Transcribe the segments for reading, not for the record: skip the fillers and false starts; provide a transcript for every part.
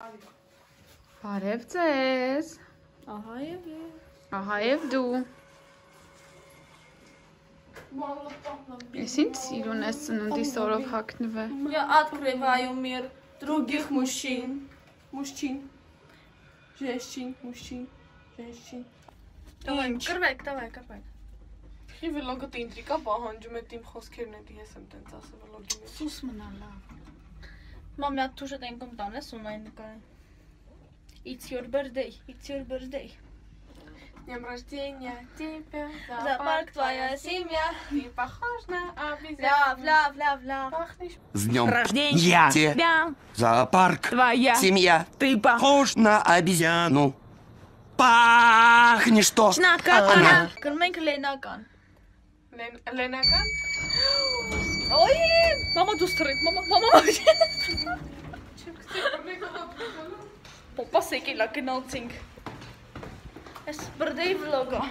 Բարև ձեզ։ Ահա եւ ես։ Ահա եւ դու։ Ես ինչ սիրուն ես ծնունդի սորով հագնվել։ Я открываю мир других мужчин. Мужчин. Женщин, мужчин, женщин. Давай, կրվեք։ Ի վլոգը ինտրիկա պահանջում է իմ խոսքերն են, ես եմ տենց ասել վլոգի մեջ։ Սուս մնա լավ։ Մամա թուշը տենքում տանես ունայն նկարը։ It's your birthday. Днем рождения тебя, Зоопарк твоя семья. Ты похож на обезьяну. Ля. Пахнешь. С днем Рождения тебя, зоопарк, твоя семья, ты похож похож на обезьяну. Пахнешь что? на Она. кота. Կրում ենք լենական։ Լենական։ Ոյ, մամա դու ստրիկ, մամա։ Չեմ գցի բռնեկը։ Պապաս եկել է գնացինք։ Այս birthday vlog-ը։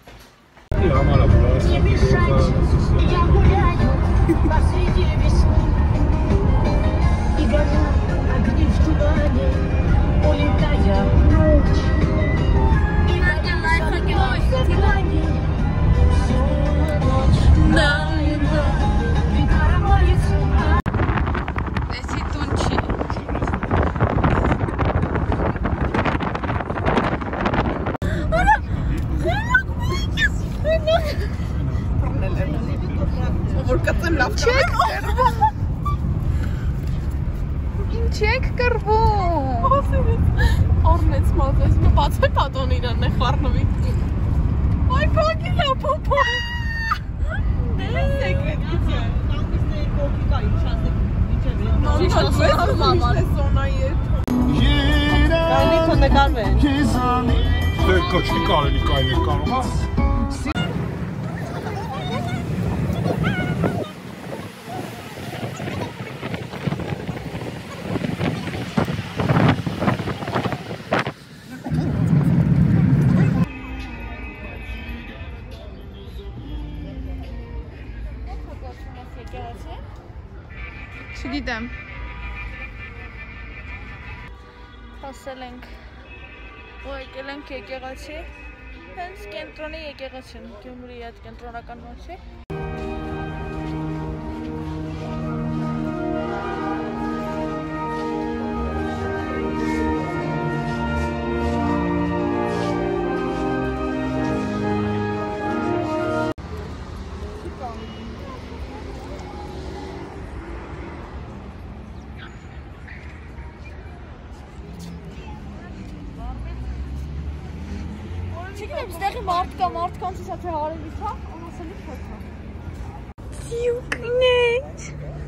Не мешать, я гуляю посреди весны. И горят огни в тумане, улетая ночь. И надо мной сознание всю ночь. Тайна, прикрывается. Էսի տուն չի։ Որ կծեմ լավ Չեք կռվում։ Ինչ եք կռվում։ Օրնեց մազես, մը բացվի պատոն իրան է խառնվի։ Այ փոքր է փոփո։ Սեկրետ գիծը։ Նորից մաման։ Սոնայի հետ։ Կարելի քո նկարվեն։ Դե կոչի կարելի կարող է։ Չգիտեմ։ Հասել ենք։ Ու եկել ենք եկեղեցի։ Հենց կենտրոնի եկեղեցին, Գյումրիի այդ կենտրոնական մասի։ Չգիտեմ, ստեղի մարդկանց իսկ թե հարևի թա, անասելի փոքր։ Սյուկնեջ։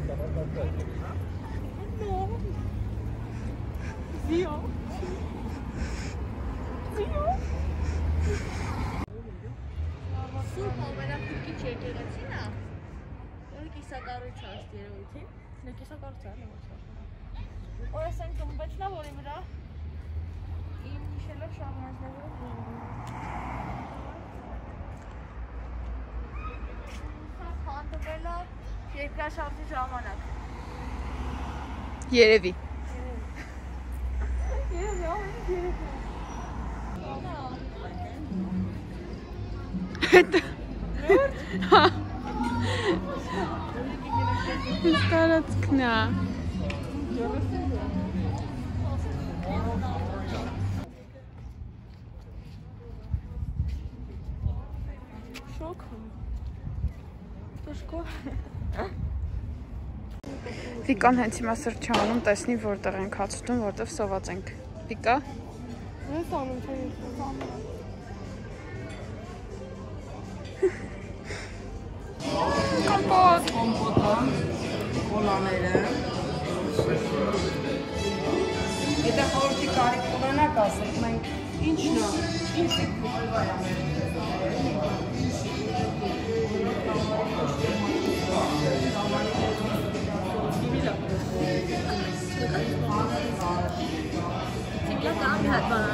Զիո։ Սուրբ ամենափրկիչ եկեղեցին է։ Որ կիսակառույց է ըստ երևույթին։ Նա կիսակառույց է, նույնիսկ։ Որ ասեն կմբեջնա, որի վրա իմ հիշելով շահմանազներով Խանդվել է երկրաշարժի ժամանակ։ Երևի։ Հետո։ Հա։ Ստարածքն է։ Շոկ։ Վիկան հենց հիմա սրճանում տեսնի որտեղ ենք հացուտում, որտեղ սոված ենք։ Վիկա։ Ես անում չէ ես։ Կոմպոտ։ Կոլաները։ Եթե խորտի կարիք ունենաք ասեք, մենք ինչն է, ինչ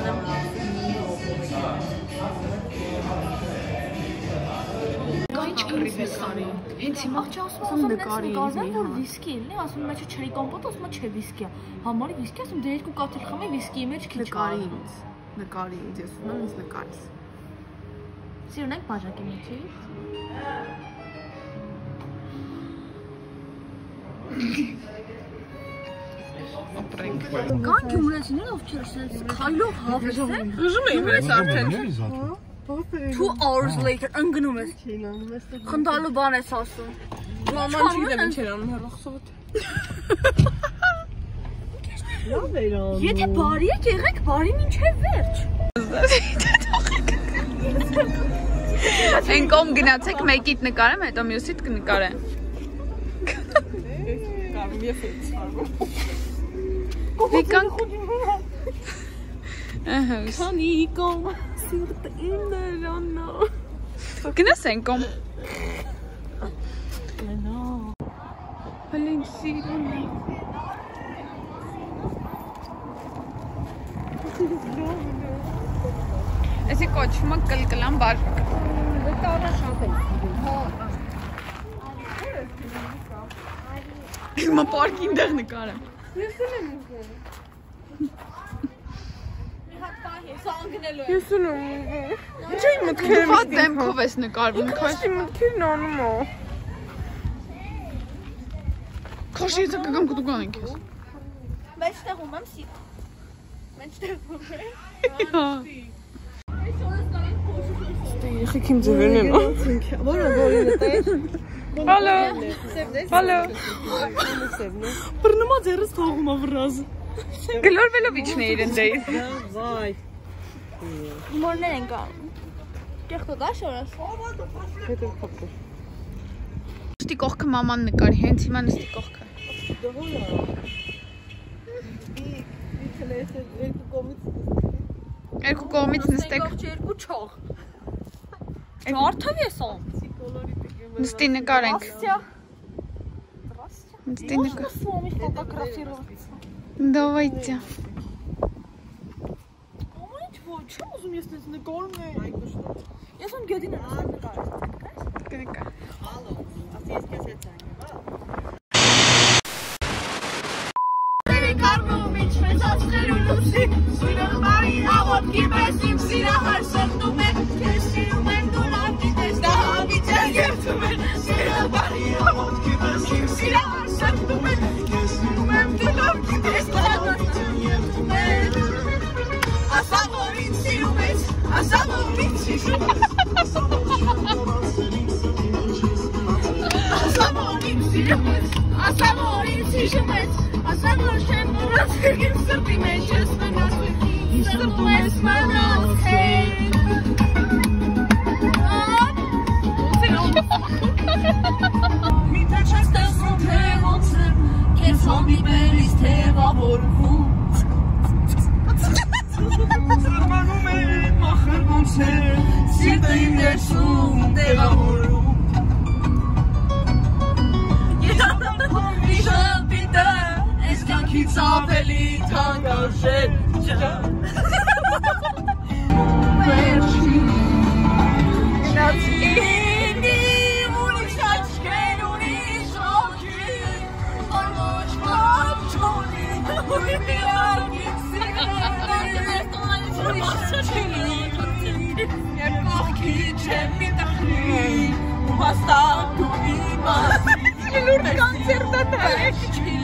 Ինչ թռիվ նկարի։ Հենց հիմա Աղջի ասում նկարն որ վիսկի էլի, ասում մեջը չերի կոմպոտ, ասում չէ վիսկի է։ Համարի վիսկի, ասում դե երկու կաթիլ խմի վիսկիի մեջ քիչ նկարի ինձ, ես ուզում եմ ինձ նկարես։ Սիրուն եք բաժակի մեջի։ Ապրենք։ Կան գյումրեցիներ ովքեր քայլով հավես են։ Ուզում եմ ես արդեն։ 2 hours later ընկնում ես։ Խնդալու բան ես ասում։ Մաման չգիտեմ ինչ էր անում հեռախոսով։ Լավ էր անում։ Եթե բարի եք եղեք, բարի մինչև վերջ։ Այն կողմ գնացեք, մեկիդ նկարեմ, հետո մյուսիդ կնկարեմ։ Կարում ես էս արվում։ Վիկանք։ Ահա։ Քանի կոմ սիրտը իններ աննա։ Գնաս են կողմ։ Հալին սիրուն։ Էսի կոչվում է կլկլան բաժակ։ Հիմա պարկին դեղ նկարեմ։ Ես ունեմ ուզում։ Ես ունեմ ուզում։ Ինչ էի մտքերը Հա դեմքով ես նկարվում, Քաշի մտքերն անում ո։ քաշի ես կգամ կտու գանենք ես։ Մեջտեղում եմ սիտ։ Մեջտեղում եմ։ Հա։ Եղեք իմ ձևերն եմ։ Որը որինը տես։ Հալո։ Հալո։ Բռնումա ձեռս թողում ա վրազ։ Գլորվելով իջն է իրեն դեից։ Վայ։ Մորներ են կանում։ Կեղտո դա շորս։ Հետո փոքր։ Նստի կողքը մաման նկարի, հենց հիմա նստի կողքը։ Դողորա։ Երկու կողմից նստեք։ Երկու չող։ Ջարդով ես ում։ Նստի նկարենք։ Նստի նկար։ Սոմի ֆոտոգրաֆիրovat։ Давайте։ Ո՞մ ինչ ոչ, չեմ ուզում ես դες նկարում եմ։ Ես ում գյադին եմ ասում նկարել։ Կնկա։ Ասես քեզ հետ ցանկա։ Կարմում ինչպես ասներուն ուսի Սիրը բարի հավոտքի պես իմ սիրահար սրտում է Քեզ սիրում եմ դու լավ գիտես դա հավիճը երդում է Սիրը բարի հավոտքի պես իմ սիրահար սրտում է Քեզ սիրում եմ դու լավ գիտես դա հավիճը երդում է Ասա որ ինձ սիրում ես, ասա որ ինձ սիրում ես Ասա որ ինձ սիրում ես, ասա որ ինձ սիրում ես Ասա որ չեմ մնացել իմ սրտի մեջ ես մնացել Իմ սրտում ես մնացել Միթե չես տեսնում թե ոնց եմ Քեզ հանդիպելիս թևավորվում Սրմանում է մախր ոնց է Սիրտը իմ ներսում տեղավորում Կյանքից ավելի թանկարժեք ջան Վերջին Գնացինի ուրիշ աչքեր ուրիշ օգին Որ ոչ պապ չոնի Ուրի միագիք սիրել Ուրիշ չիլի Երբ կողքի չեմ մի տխրի Ու հաստատ ու իմաս Լուրջ կոնցերտը տայեք չիլի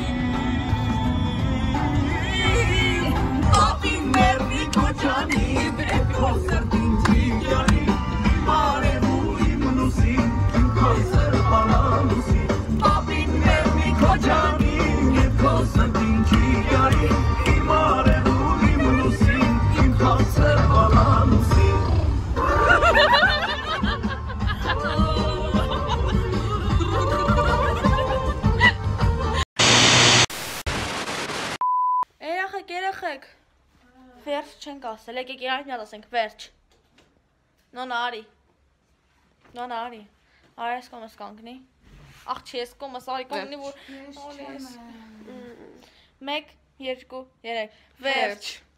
Papin merni kochani Koser dinci yari Mare hui munusi Koser balanusi Papin merni kochani Koser dinci yari Mare hui munusi Koser balanusi Երեխեք, վերջ չենք ասել, եկեք իրանք միատ ասենք, վերջ Նոնա արի Արի ես կոմս կանգնի Աղջի ես կոմս արի կանգնի որ 1, 2, 3 Վերջ